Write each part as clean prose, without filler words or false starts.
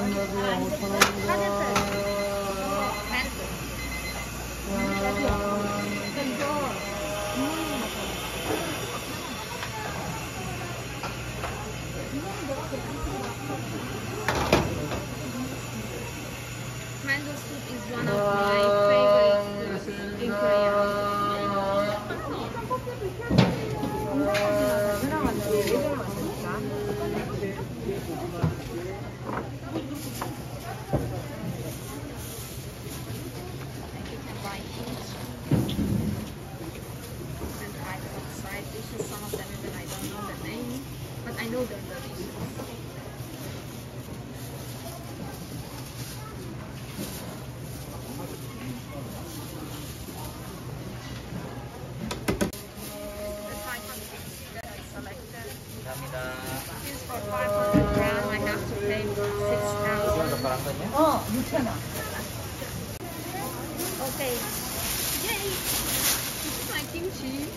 Mango soup is one of my favorite foods in Korea. Some of them even I don't know the name, but I know they're delicious. The Thai pumpkin that I selected. This for 500 grams, I have to pay 6,000. 어, 6,000원. Okay. Yay! This is my kimchi.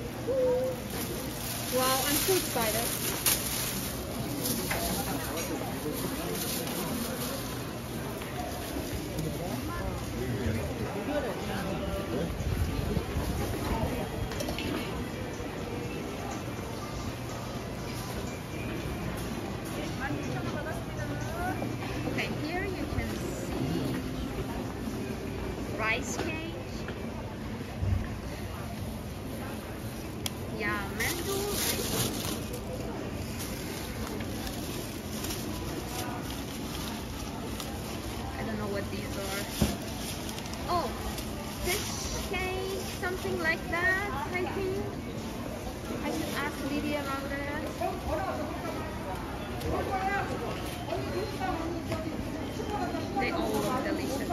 Wow, I'm so excited. Okay, here you can see rice cake. Yeah, mango. I don't know what these are. Oh, fish cake, something like that, I think. I should ask Lydia about that. They all look delicious.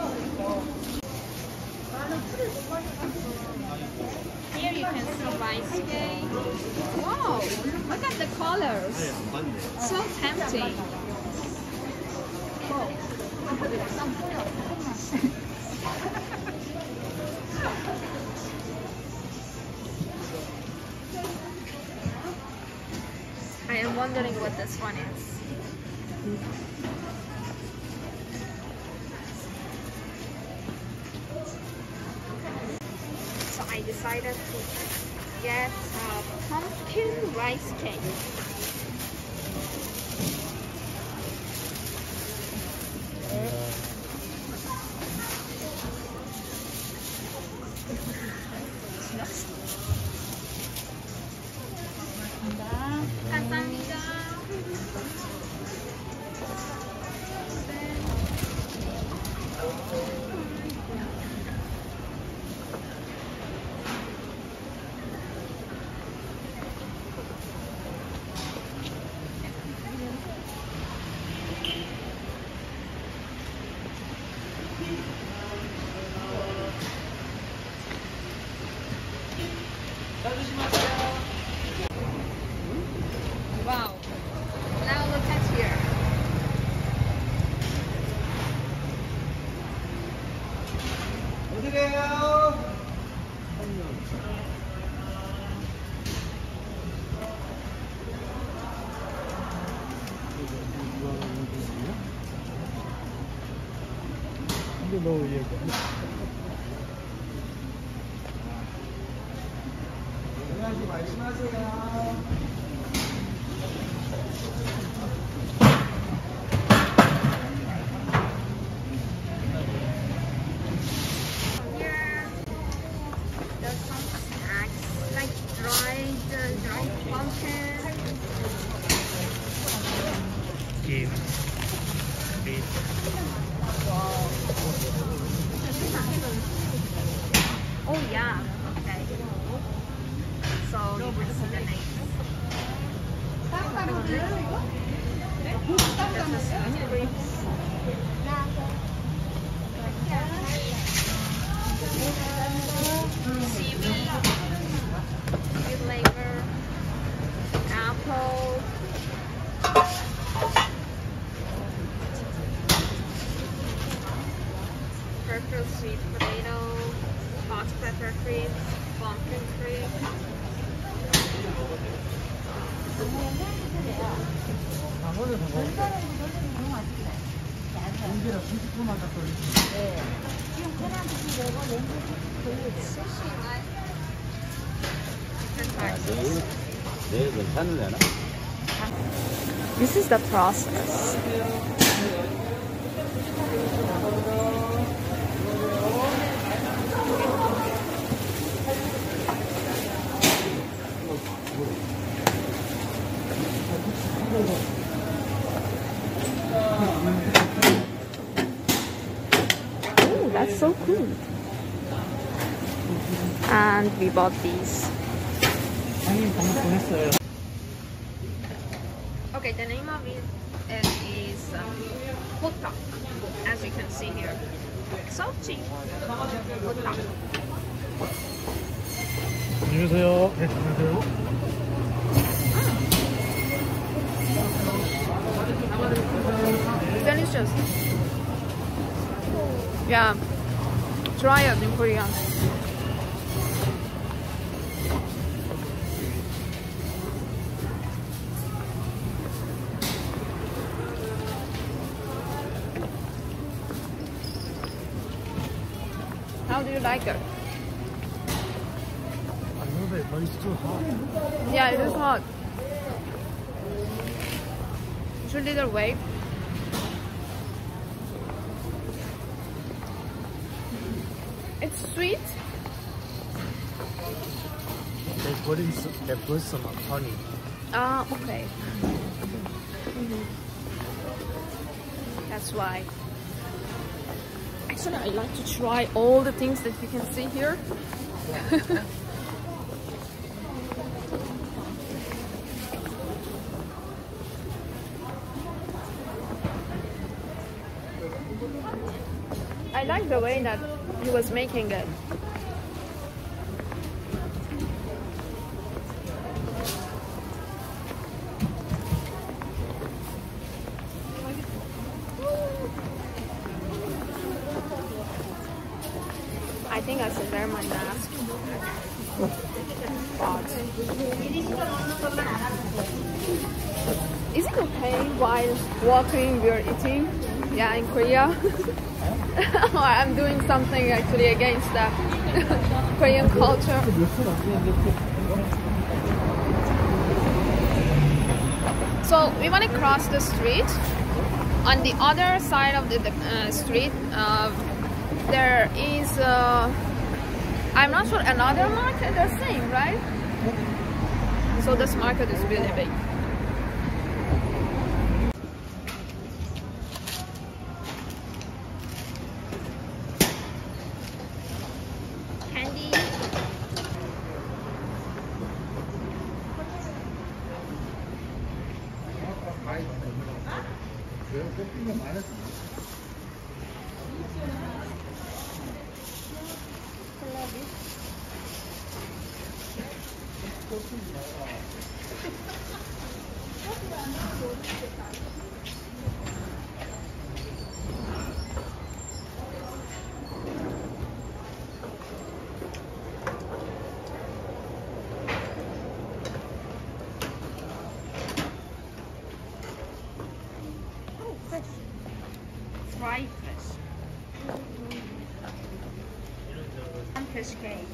Here you can see rice cake. Wow, look at the colors. So tempting. I am wondering what this one is. So I decided to get a pumpkin rice cake. 감사합니다. Wow. Now look at here. 어디래요? 근데 너 얘기. 안녕하세요. 말씀하세요. Here, there's some snacks like dried pumpkin. Game. Beat. Wow. Oh yeah. Okay. So you will see the name. This is grapes. Seaweed, flavor, apple, purple sweet potato, hot pepper cream, pumpkin cream. 개랑 30분만 딱 돌리시면 네. 지금 그냥 드시고 냉동 돌려줘요. 내일 괜찮으려나? This is the process. Oh, that's so cool. And we bought these. 형님 방금 보냈어요. Okay, the name of it is hotak, as you can see here. So cheap. Hotak. 안녕히 계세요. 네, 안녕하세요. Delicious. Yeah, try it in Korea. How do you like it? I love it, but it's too hot. Yeah, it is hot. Should little wait. It's sweet. They put some honey. Ah, okay. That's why. Actually, I like to try all the things that you can see here. I like the way that he was making it. I think I should wear my mask. But is it okay while walking we are eating? Yeah, in Korea. Or I'm doing something actually against the Korean culture. So we want to cross the street. On the other side of the street, there is, I'm not sure, another market, they're saying, right? So this market is really big. Candy. Fried fish. And fish cake.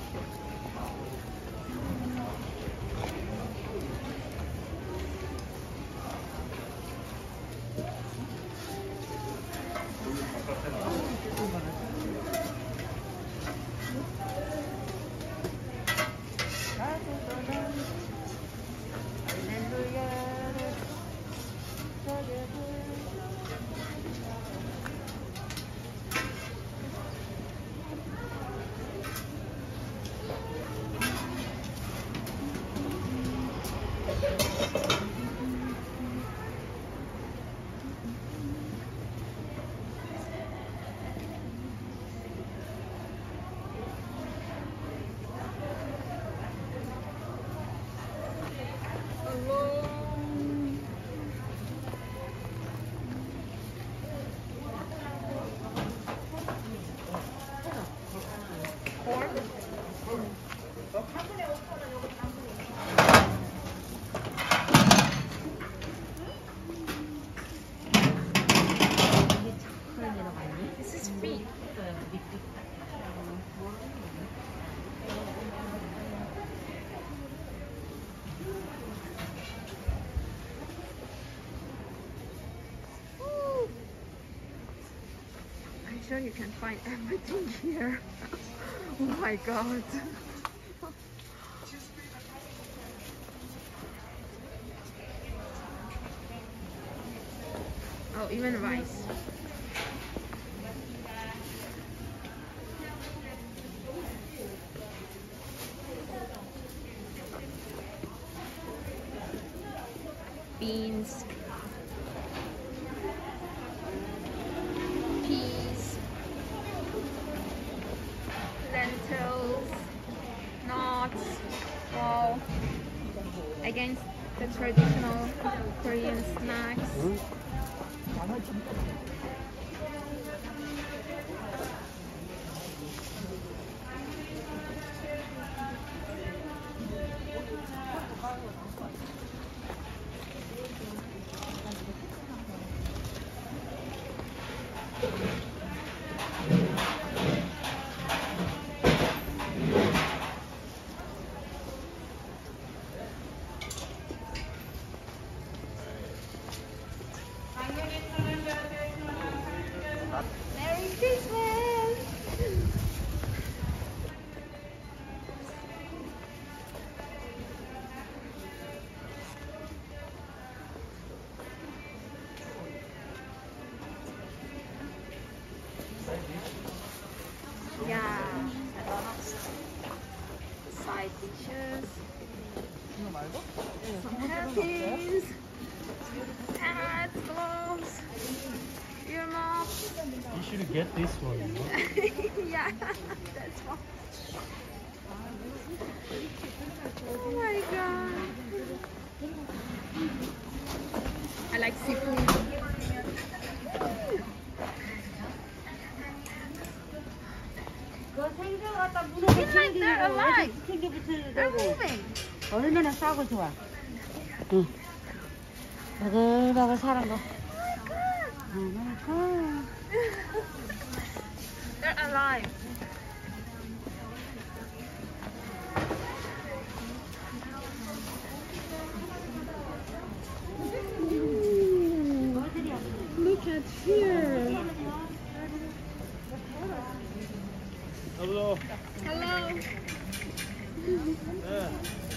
Woo. I'm sure you can find everything here. Oh my god. Oh, even rice. Beans, peas, lentils, nuts, wow. Against the traditional Korean snacks. Merry Christmas! Yeah, side dishes, some hairpins, hats, gloves, earmuffs. You should get this one. You know? Yeah, that's one. Oh my god. I like seafood. 그거 생선 갖다 물에 It's like they're alive. 튕겨 붙여도 They're 되고 moving. 얼마나 싸고 좋아. 응. 바글바글 사는 거. They're alive. Look at here. Hello. Hello. Yeah.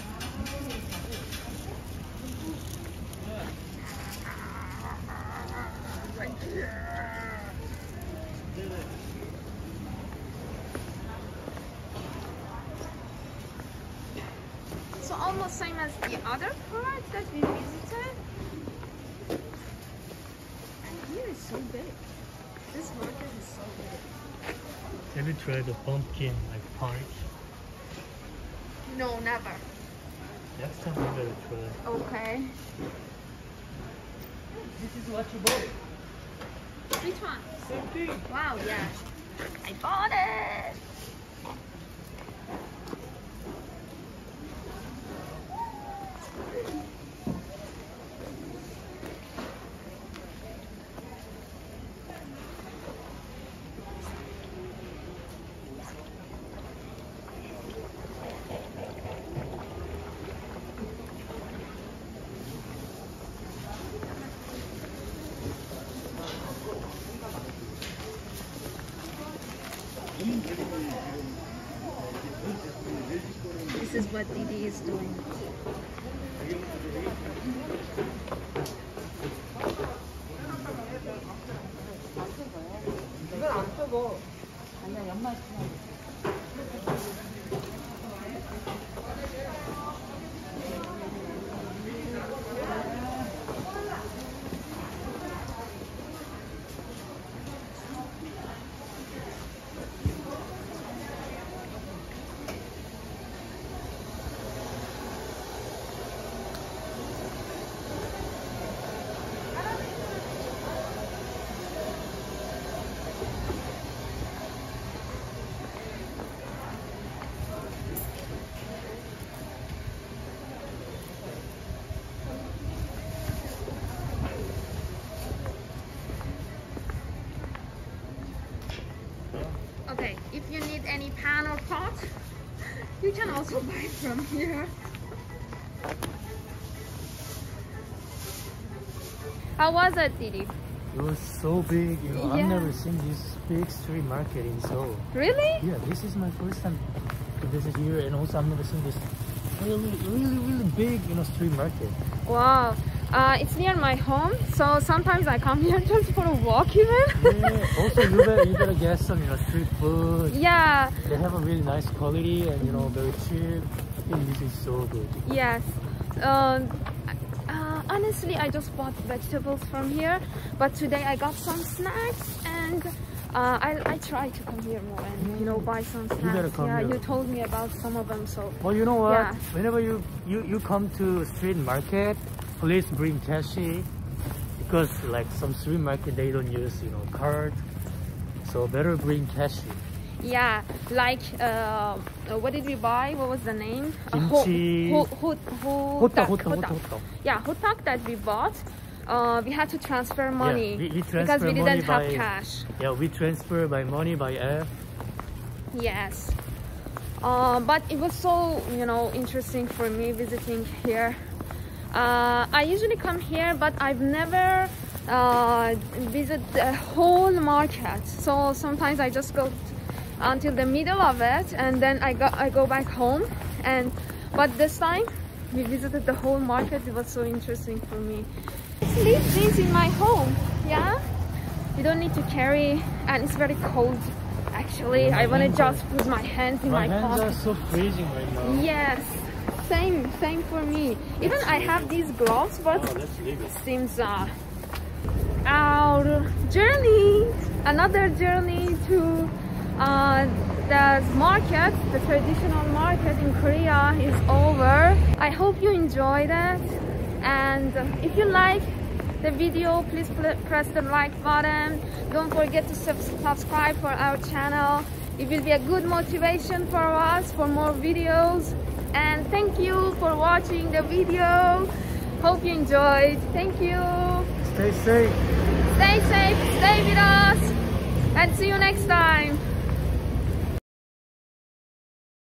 So almost same as the other part that we visited. And here is so big. This market is so big. Have you tried the pumpkin like punch? No, never. Next time we gotta try. Okay. This is what you bought. Which one? Same thing. Wow, yeah. I bought it. This is what Didi is doing. 이건 안 쓰고 아니야 연말 지나. you need any pan or pot, you can also buy from here. How was it, Didi? It was so big, you know. Yeah. I've never seen this big street market in Seoul. Really? Yeah, this is my first time to visit here, and also I've never seen this really big, you know, street market. Wow. It's near my home, so sometimes I come here just for a walk even. Yeah. Also, you better get some, you know, street food. Yeah. They have a really nice quality and, you know, very cheap. I think this is so good. Yes. Honestly, I just bought vegetables from here, but today I got some snacks, and I try to come here more and, you know, buy some snacks. better come yeah, here. you told me about some of them, so. Well, you know what? Yeah. Whenever you come to street market, please bring cashy, because like some street market they don't use, you know, card, so better bring cashy. Yeah, like what did we buy? What was the name? Kimchi. Hotak. Yeah, hotak that we bought. We had to transfer money we because transfer we didn't money have by- cash. Yeah, we transfer by money by app. Yes. But it was so, you know, interesting for me visiting here. I usually come here, but I've never visit the whole market. So sometimes I just go until the middle of it, and then I go back home. But this time we visited the whole market. It was so interesting for me. Let's leave this in my home. Yeah, you don't need to carry, and it's very cold. Actually, I want to just put my hands in my hands pocket. are so freezing right now. Yes, same for me. Even I have these gloves, but Oh, let's leave it. seems our journey, another journey to the market, the traditional market in Korea is over. I hope you enjoyed it, and if you like the video, please press the like button. Don't forget to subscribe for our channel. It will be a good motivation for us for more videos. And thank you for watching the video. Hope you enjoyed. Thank you. Stay safe. Stay safe, stay with us, and see you next time.